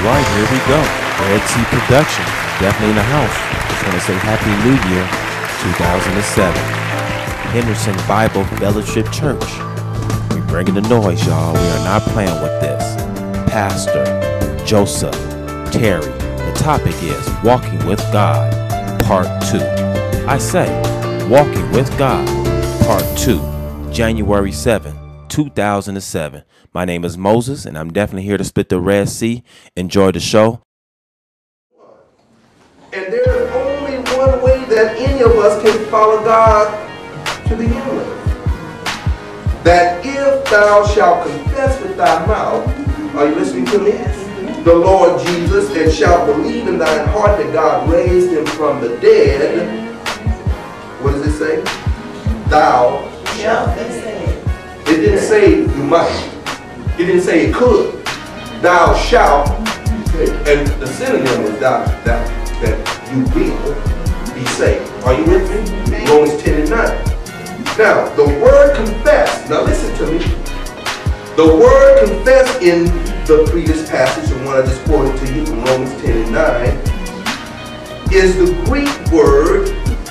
right, here we go. Red Sea Production, definitely in the house. Just want to say Happy New Year 2007. Henderson Bible Fellowship Church. We bringing the noise, y'all. We are not playing with this. Pastor Joseph Terry. The topic is Walking with God, Part 2. I say, Walking with God, Part 2, January 7, 2007. My name is Moses, and I'm definitely here to split the Red Sea. Enjoy the show. And there is only one way that any of us can follow God to begin with. That if thou shalt confess with thy mouth, are you listening to me? The Lord Jesus, and shalt believe in thine heart that God raised him from the dead, what does it say? Thou shalt be saved. It didn't say you might. It didn't say it could. Thou shalt be saved. And the synonym is that you will be saved. Are you with me? Romans 10 and 9. Now, the word confess, now listen to me. The word confess in the previous passage, the one I just quoted to you from Romans 10 and 9, is the Greek word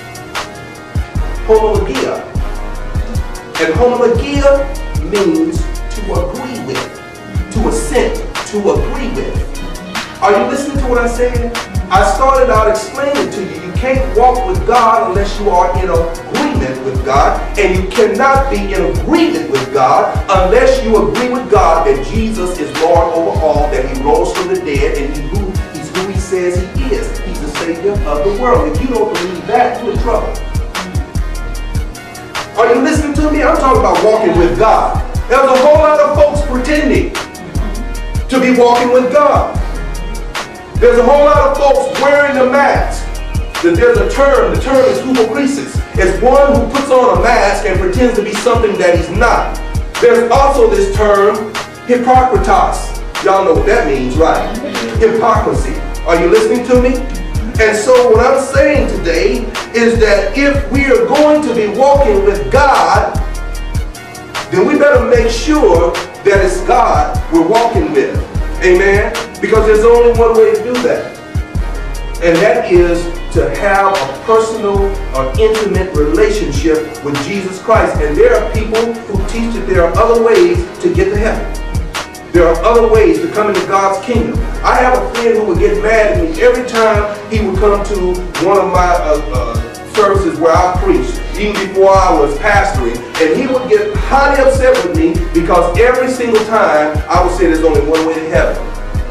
homologia. And homologia means to agree with, to assent, to agree with. Are you listening to what I said? I started out explaining to you, you can't walk with God unless you are in agreement with God, and you cannot be in agreement with God unless you agree with God that Jesus is Lord over all, that he rose from the dead, and he's who he says he is. He's the Savior of the world. If you don't believe that, you're in trouble. Are you listening to me? I'm talking about walking with God. There's a whole lot of folks pretending to be walking with God. There's a whole lot of folks wearing a mask. There's a term, the term is hypocrisis. It's one who puts on a mask and pretends to be something that he's not. There's also this term, hypocritas. Y'all know what that means, right? Hypocrisy. Are you listening to me? And so what I'm saying today is that if we are going to be walking with God, then we better make sure that it's God we're walking with. Amen? Because there's only one way to do that. And that is to have a personal or intimate relationship with Jesus Christ. And there are people who teach that there are other ways to get to heaven. There are other ways to come into God's kingdom. I have a friend who would get mad at me every time he would come to one of my services where I preached, even before I was pastoring, and he would get highly upset with me because every single time I would say there's only one way to heaven.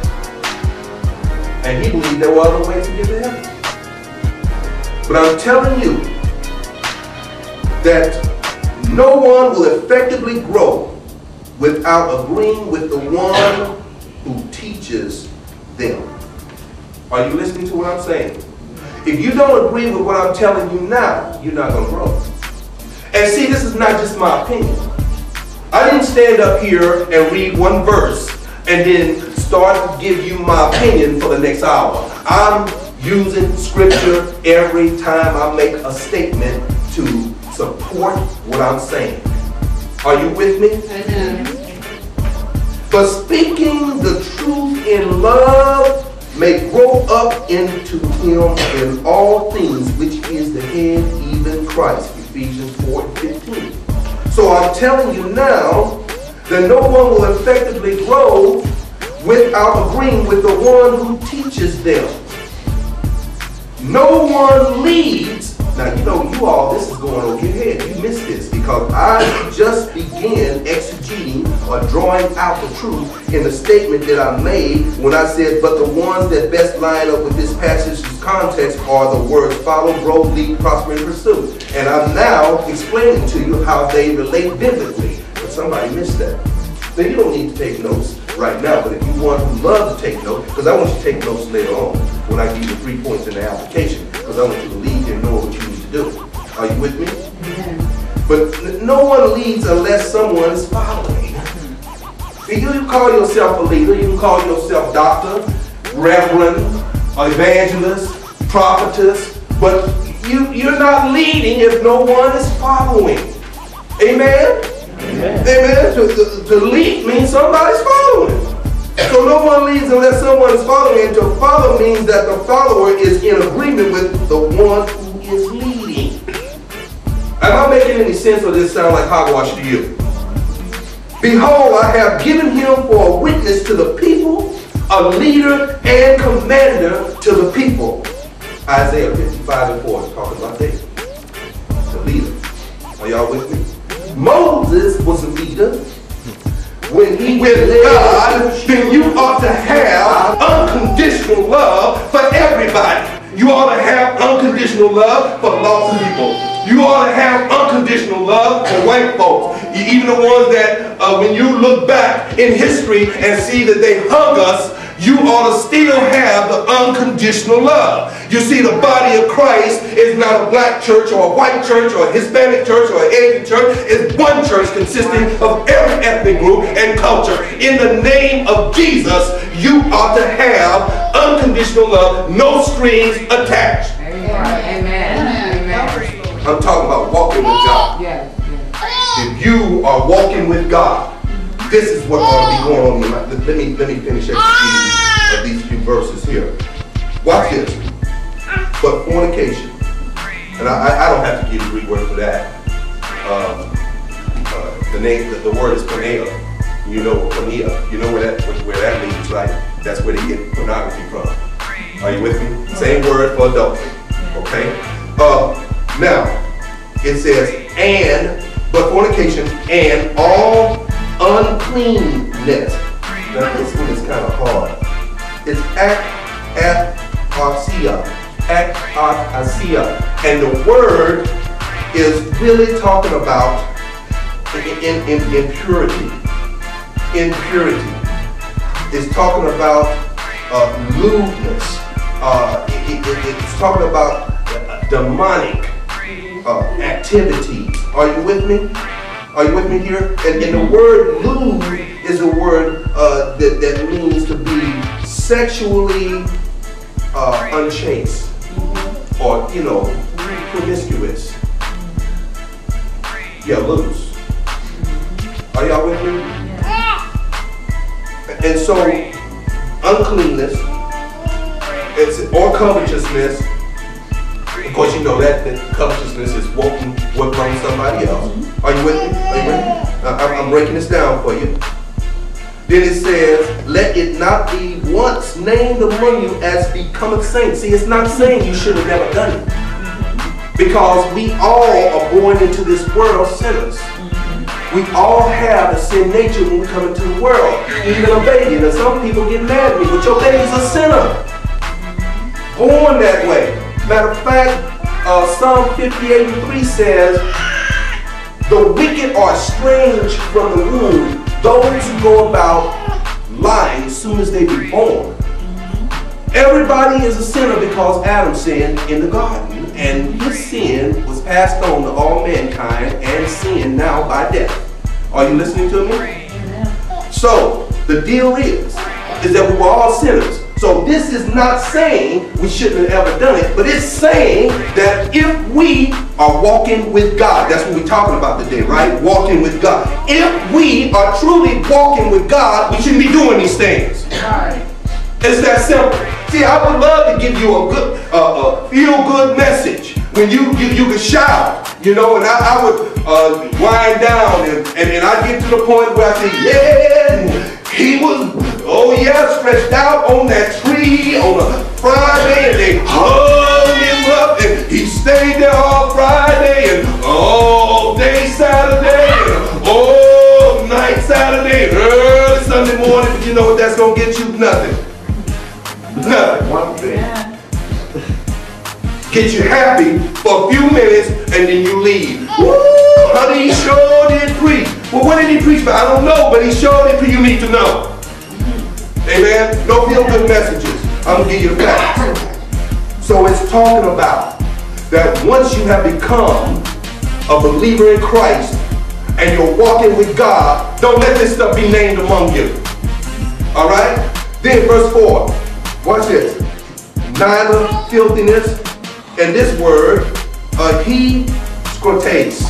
And he believed there were other ways to get to heaven. But I'm telling you that no one will effectively grow without agreeing with the one who teaches them. Are you listening to what I'm saying? If you don't agree with what I'm telling you now, you're not going to grow. And see, this is not just my opinion. I didn't stand up here and read one verse and then start to give you my opinion for the next hour. I'm using scripture every time I make a statement to support what I'm saying. Are you with me? Amen. But speaking the truth in love may grow up into him in all things, which is the head, even Christ. Ephesians 4:15. So I'm telling you now that no one will effectively grow without agreeing with the one who teaches them. No one leads. Now, you know, you all, this is going over your head. You missed this because I just began exegeting or drawing out the truth in the statement that I made when I said, but the ones that best line up with this passage's context are the words follow, grow, lead, prosper, and pursue. And I'm now explaining to you how they relate biblically. But somebody missed that. Now, you don't need to take notes right now, but if you want to love to take notes, because I want you to take notes later on when I give you 3 points in the application, because I want you to lead and know what you need to do. Are you with me? Yeah. But no one leads unless someone is following. You can call yourself a leader, you can call yourself doctor, reverend, evangelist, prophetess, but you're not leading if no one is following. Amen? Amen. Amen. To lead means somebody's following. So no one leads unless someone is following, and to follow means that the follower is in agreement with the one who is leading. Am I making any sense, or does this sound like hogwash to you? Behold, I have given him for a witness to the people, a leader and commander to the people. Isaiah 55:4 is talking about this. The leader. Are y'all with me? Moses was a leader. When he with God, then you ought to have unconditional love for everybody. You ought to have unconditional love for lost people. You ought to have unconditional love for white folks. Even the ones that when you look back in history and see that they hung us, you ought to still have the unconditional love. You see, the body of Christ is not a black church or a white church or a Hispanic church or an Asian church. It's one church consisting of every ethnic group and culture. In the name of Jesus, you ought to have unconditional love, no strings attached. Amen. Amen. I'm talking about walking with God. Yes. If you are walking with God, this is what ought to be going on in your life. Let me finish exegeting these few verses here. Watch this. But fornication, and I don't have to give you a Greek word for that. The word is porneia. You know porneia. You know where that means, right? That's where they get pornography from. Are you with me? Same word for adultery. Okay. Now it says but fornication and all uncleanness. Now this one is kind of hard. It's akasia, and the word is really talking about impurity. Impurity. It's talking about lewdness. It's talking about demonic activity. Are you with me? Are you with me here? And the word lewd is a word that means to be sexually unchaste or, promiscuous. Yeah, loose. Are y'all with me? And so, uncleanness or covetousness. Of course, you know that covetousness is wanting what from somebody else. Are you with me? Are you with me? I'm breaking this down for you. Then it says, let it not be once named among you as becometh saints. See, it's not saying you should have never done it. Because we all are born into this world sinners. We all have a sin nature when we come into the world. Even a baby. And some people get mad at me, but your baby's a sinner. Born that way. Matter of fact, Psalm 58:3 says, the wicked are estranged from the womb, those who go about lying as soon as they be born. Everybody is a sinner because Adam sinned in the garden, and his sin was passed on to all mankind and sin now by death. Are you listening to me? So, the deal is that we were all sinners. So this is not saying we shouldn't have ever done it, but it's saying that if we are walking with God, that's what we're talking about today, right? Walking with God. If we are truly walking with God, we shouldn't be doing these things. Right. It's that simple. See, I would love to give you a good, feel-good message when you could shout, and I would wind down and I get to the point where I say, yeah, he was, stretched out on that tree on a Friday, and they hung him up, and he stayed there all Friday, and all day Saturday, and all night Saturday, and early Sunday morning. But you know what that's going to get you? Nothing. Nothing. One thing. Get you happy for a few minutes, and then you leave. Woo! Honey, he sure did preach. Well, what did he preach about? I don't know, but he sure did preach. You need to know. Amen? No feel-good messages. I'm going to give you the facts. So it's talking about that once you have become a believer in Christ and you're walking with God, don't let this stuff be named among you. All right? Then verse 4. Watch this. Neither filthiness, and this word, ahescrotes.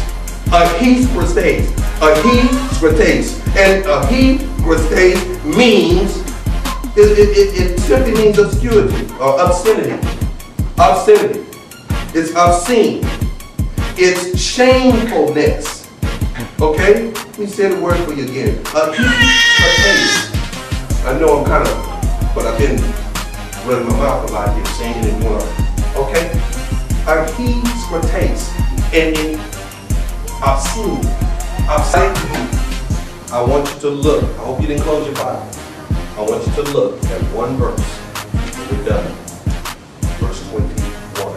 Ahescrotes. Ahescrotes. And ahescrotes means It simply means obscurity or obscenity. Obscenity. It's obscene. It's shamefulness. Okay? Let me say the word for you again. A taste. I know I'm kind of, but I've been running my mouth a lot here, saying it more. Okay? A he's for taste. And obscene. I want you to look. I hope you didn't close your Bible. I want you to look at one verse. We're done. Verse 21.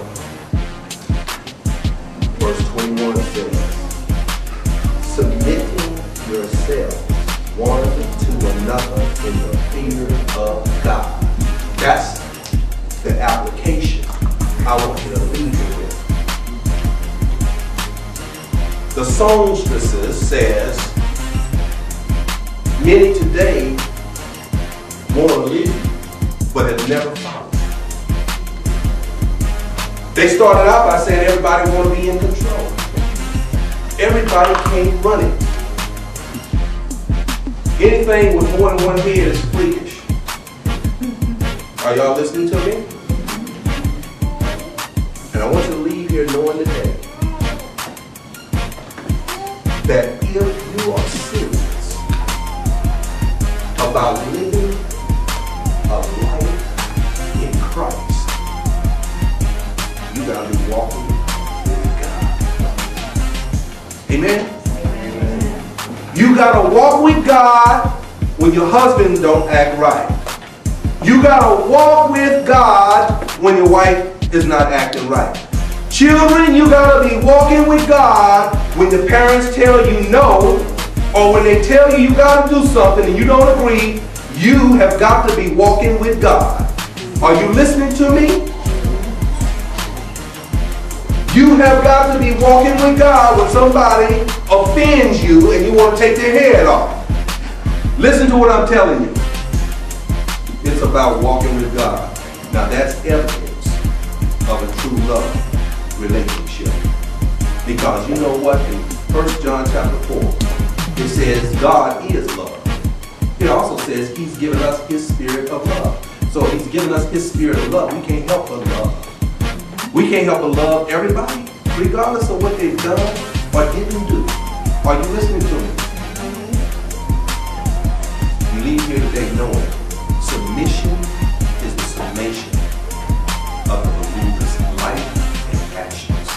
Verse 21 says, submitting yourselves one to another in the fear of God. That's the application I want you to leave you with. The songstresses says, many today want to live, but have never found it. They started out by saying everybody want to be in control. Everybody can't run it. Anything with more than one head is freakish. Are y'all listening to me? And I want you to leave here knowing today that if you are serious about living a life in Christ, you gotta be walking with God. Amen? Amen. You gotta walk with God when your husband don't act right. You gotta walk with God when your wife is not acting right. Children, you gotta be walking with God when the parents tell you no, or when they tell you you gotta do something and you don't agree. You have got to be walking with God. Are you listening to me? You have got to be walking with God when somebody offends you and you want to take their head off. Listen to what I'm telling you. It's about walking with God. Now that's evidence of a true love relationship. Because you know what? In 1 John chapter 4, it says God is love. It also says he's given us his spirit of love. So if he's given us his spirit of love, we can't help but love. We can't help but love everybody, regardless of what they've done or didn't do. Are you listening to me? You leave here today knowing submission is the summation of the believer's life and actions,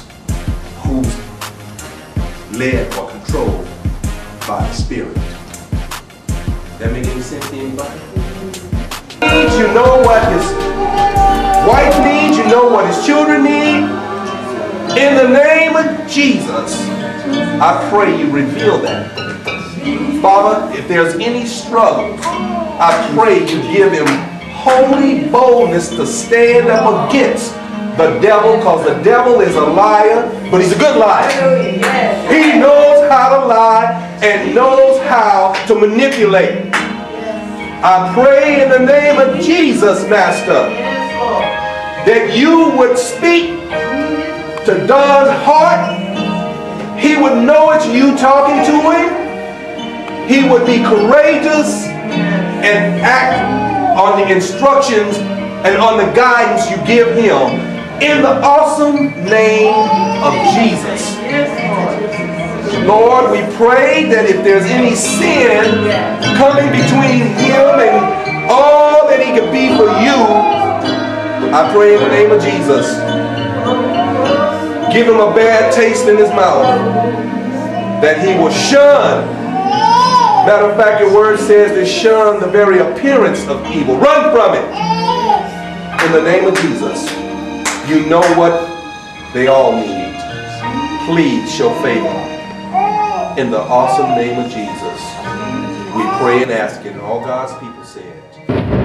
who's led or controlled by the Spirit. That make any sense to anybody? You know what his wife needs, you know what his children need. In the name of Jesus, I pray you reveal that. Father, if there's any struggle, I pray you give him holy boldness to stand up against the devil, because the devil is a liar, but he's a good liar. He knows how to lie and knows how to manipulate. I pray in the name of Jesus, Master, that you would speak to Don's heart. He would know it's you talking to him. He would be courageous and act on the instructions and on the guidance you give him. In the awesome name of Jesus. Lord, we pray that if there's any sin coming between him and all that he could be for you, I pray in the name of Jesus, give him a bad taste in his mouth, that he will shun. Matter of fact, your word says to shun the very appearance of evil. Run from it. In the name of Jesus. You know what they all need. Please show favor. In the awesome name of Jesus, we pray and ask it. And all God's people said.